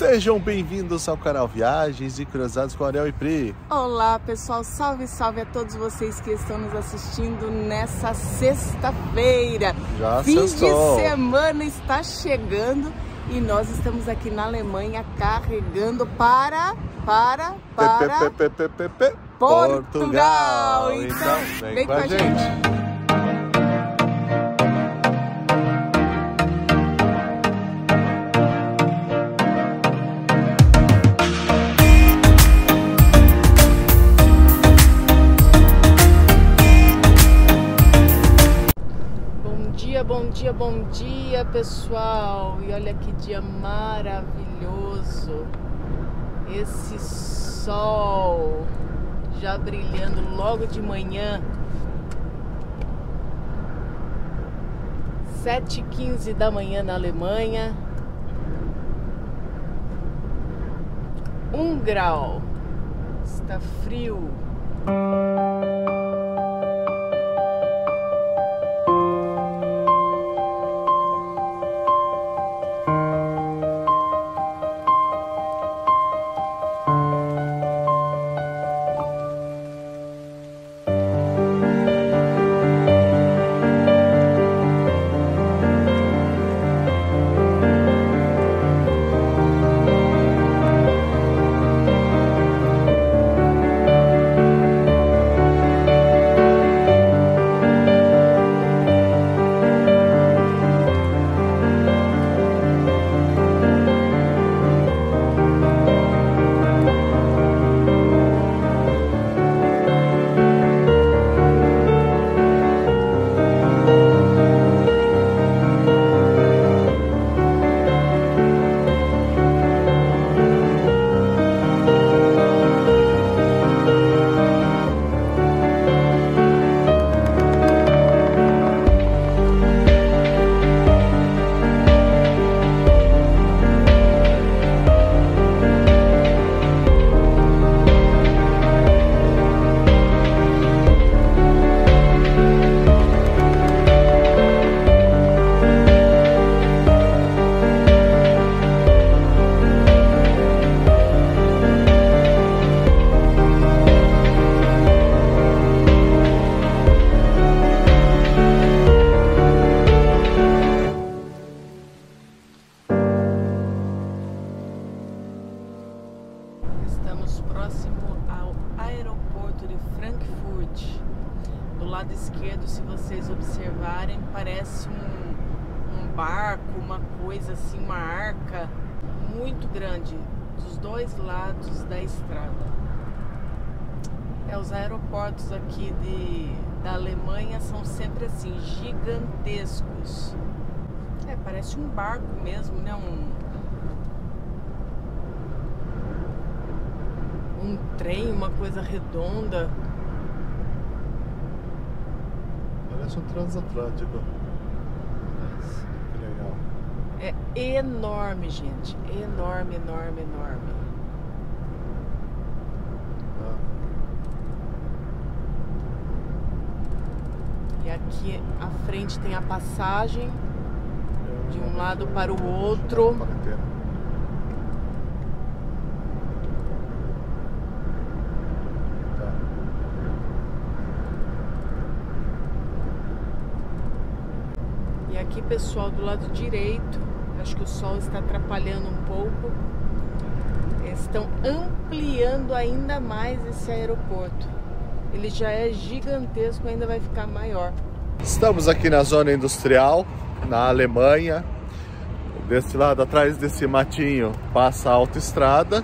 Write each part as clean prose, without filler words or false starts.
Sejam bem-vindos ao canal Viagens e Curiosidades com Ariel e Pri. Olá pessoal, salve, salve a todos vocês que estão nos assistindo nessa sexta-feira. Já fim sextou. de semana está chegando e nós estamos aqui na Alemanha carregando para Portugal. Então, vem com a gente. Bom dia pessoal, e olha que dia maravilhoso, esse sol já brilhando logo de manhã, 7h15 da manhã na Alemanha, 1 grau, está frio. Estamos próximo ao aeroporto de Frankfurt. Do lado esquerdo, se vocês observarem, parece um barco, uma coisa assim, uma arca muito grande dos dois lados da estrada. Os aeroportos aqui da Alemanha são sempre assim, gigantescos. Parece um barco mesmo, né? Um trem, uma coisa redonda. Parece um transatlântico. Que legal. É enorme, gente. Enorme, enorme, enorme. E aqui à frente tem a passagem de um lado para o outro. E aqui, pessoal, do lado direito, acho que o sol está atrapalhando um pouco. Estão ampliando ainda mais esse aeroporto. Ele já é gigantesco, ainda vai ficar maior. Estamos aqui na zona industrial, na Alemanha. Desse lado, atrás desse matinho, passa a autoestrada.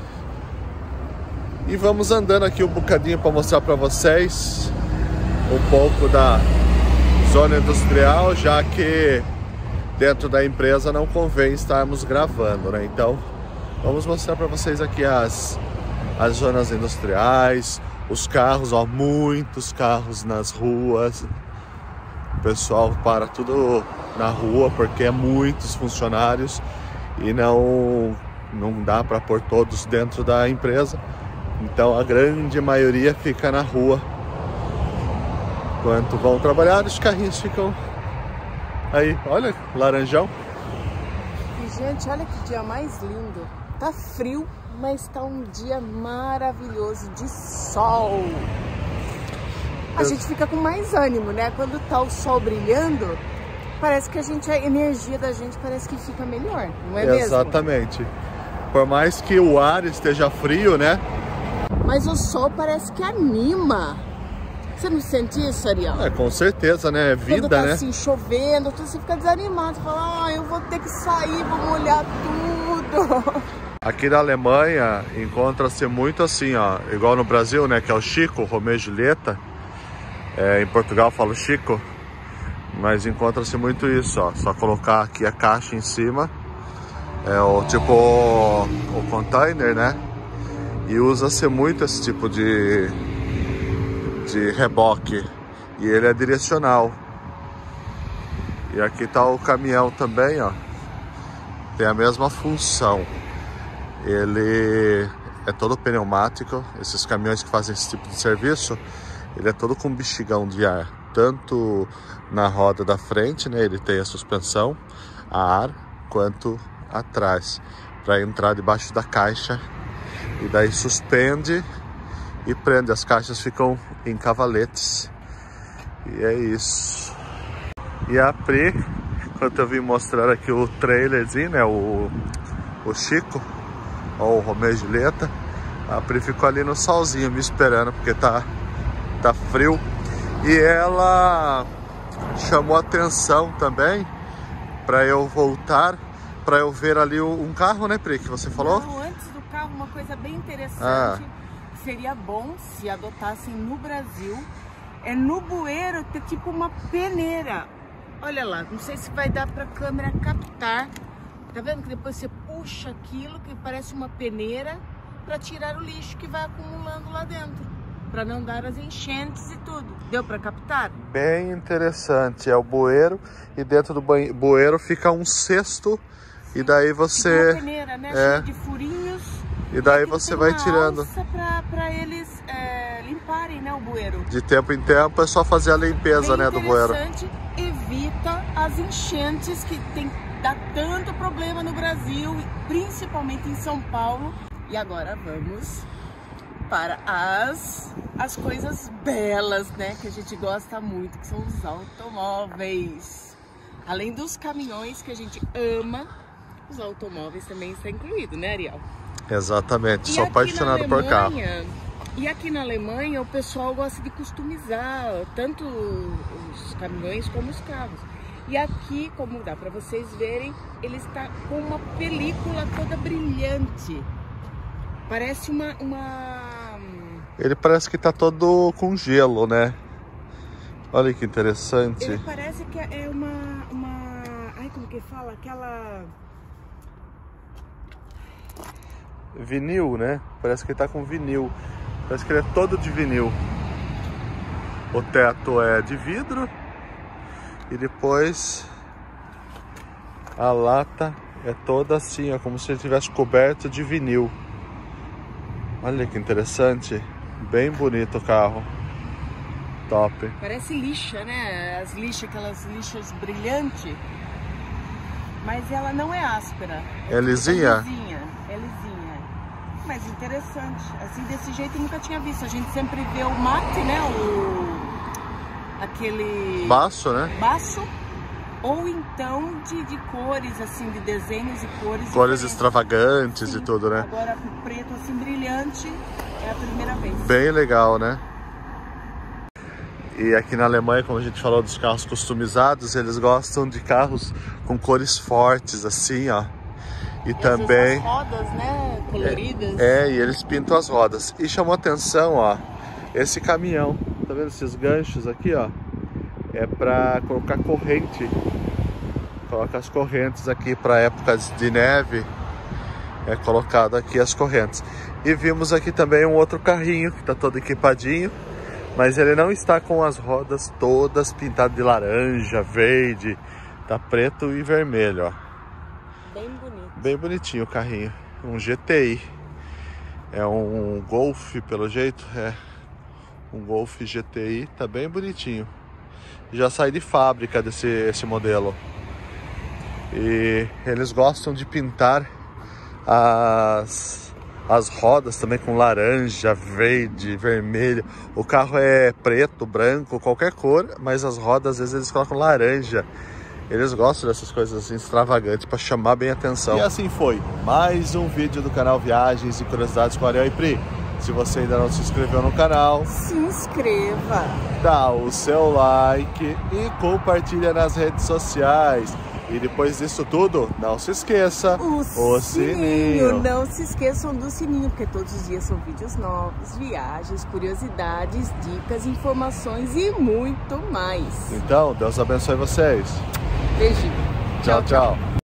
E vamos andando aqui um bocadinho para mostrar para vocês um pouco da zona industrial, já que dentro da empresa não convém estarmos gravando, né? Então, vamos mostrar para vocês aqui as zonas industriais, os carros, ó, muitos carros nas ruas. O pessoal para tudo na rua porque é muitos funcionários e não dá para pôr todos dentro da empresa. Então a grande maioria fica na rua. Enquanto vão trabalhar, os carrinhos ficam aí. Olha, laranjão. E gente, olha que dia mais lindo. Tá frio, mas tá um dia maravilhoso de sol. A gente fica com mais ânimo, né? Quando tá o sol brilhando, parece que a energia da gente parece que fica melhor, não é mesmo? Exatamente. Por mais que o ar esteja frio, né? Mas o sol parece que anima. Você não sente isso, Ariel? É, com certeza, né? É vida, quando tá, né? assim, chovendo, você fica desanimado. Você fala, eu vou ter que sair, vou molhar tudo. Aqui na Alemanha encontra-se muito assim, ó, igual no Brasil, né? Que é o Chico, Romeu e Julieta. Em Portugal falo Chico. Mas encontra-se muito isso, ó. Só colocar aqui a caixa em cima. O container, né? E usa-se muito esse tipo de reboque. E ele é direcional. E aqui tá o caminhão também, ó. Tem a mesma função. Ele é todo pneumático. Esses caminhões que fazem esse tipo de serviço, ele é todo com bexigão de ar. Tanto na roda da frente, né? Ele tem a suspensão a ar, quanto atrás, para entrar debaixo da caixa. E daí suspende e prende. As caixas ficam em cavaletes. E é isso. E a Pri, quando eu vim mostrar aqui o trailerzinho, né? O Chico, ou o Romeu e Julieta, a Pri ficou ali no solzinho me esperando, porque tá frio. E ela chamou atenção também para eu voltar, para eu ver ali um carro, né, Pri, que você falou? Não, antes do carro, uma coisa bem interessante, seria bom se adotassem no Brasil, no bueiro ter tipo uma peneira. Olha lá, não sei se vai dar para a câmera captar. Tá vendo que depois você puxa aquilo que parece uma peneira para tirar o lixo que vai acumulando lá dentro, para não dar as enchentes e tudo. Deu para captar? Bem interessante. É o bueiro e dentro do bueiro fica um cesto. Sim, e daí você... Tipo uma peneira, né? Cheia de furinhos. E daí você vai tirando. Para eles limparem, né, o bueiro. De tempo em tempo é só fazer a limpeza, né, do bueiro. Evita as enchentes que dá tanto problema no Brasil, principalmente em São Paulo. E agora vamos para as coisas belas, né, que a gente gosta muito, que são os automóveis. Além dos caminhões que a gente ama, os automóveis também estão incluídos, né, Ariel? Exatamente, sou apaixonado por carro. E aqui na Alemanha o pessoal gosta de customizar tanto os caminhões como os carros. E aqui, como dá para vocês verem, ele está com uma película toda brilhante. Parece Ele parece que tá todo com gelo, né? Olha que interessante. Ele parece que é uma... Ai, como que fala? Aquela... Vinil, né? Parece que tá com vinil. Parece que ele é todo de vinil. O teto é de vidro. E depois a lata é toda assim, ó, como se ele tivesse coberto de vinil. Olha que interessante. Bem bonito o carro. Top. Parece lixa, né? As lixas, aquelas lixas brilhantes. Mas ela não é áspera. É lisinha? É lisinha. Mas interessante. Assim, desse jeito eu nunca tinha visto. A gente sempre vê o mate, né? Aquele... Baço, né? Baço. Ou então de cores, assim, de desenhos e cores. Cores extravagantes. Sim, e tudo, né? Agora o preto, assim, brilhante, é a primeira vez. Bem legal, né? E aqui na Alemanha, como a gente falou dos carros customizados, eles gostam de carros com cores fortes, assim, ó. E também... As rodas, né? Coloridas. E eles pintam as rodas. E chamou atenção, ó, esse caminhão. Tá vendo esses ganchos aqui, ó? É pra colocar corrente. Coloca as correntes aqui para épocas de neve. É colocado aqui as correntes. E vimos aqui também um outro carrinho que tá todo equipadinho. Mas ele não está com as rodas todas pintadas de laranja, verde. Tá preto e vermelho, ó. Bem bonito. Bem bonitinho o carrinho. Um GTI. É um Golf, pelo jeito. É um Golf GTI. Tá bem bonitinho. Já sai de fábrica esse modelo. E eles gostam de pintar as rodas também com laranja, verde, vermelho. O carro é preto, branco, qualquer cor, mas as rodas às vezes eles colocam laranja. Eles gostam dessas coisas assim extravagantes para chamar bem a atenção. E assim foi, mais um vídeo do canal Viagens e Curiosidades com Ariel e Pri. Se você ainda não se inscreveu no canal, se inscreva, dá o seu like e compartilha nas redes sociais. E depois disso tudo, não se esqueça o sininho. Não se esqueçam do sininho, porque todos os dias são vídeos novos, viagens, curiosidades, dicas, informações e muito mais. Então, Deus abençoe vocês. Beijinho. Tchau, tchau.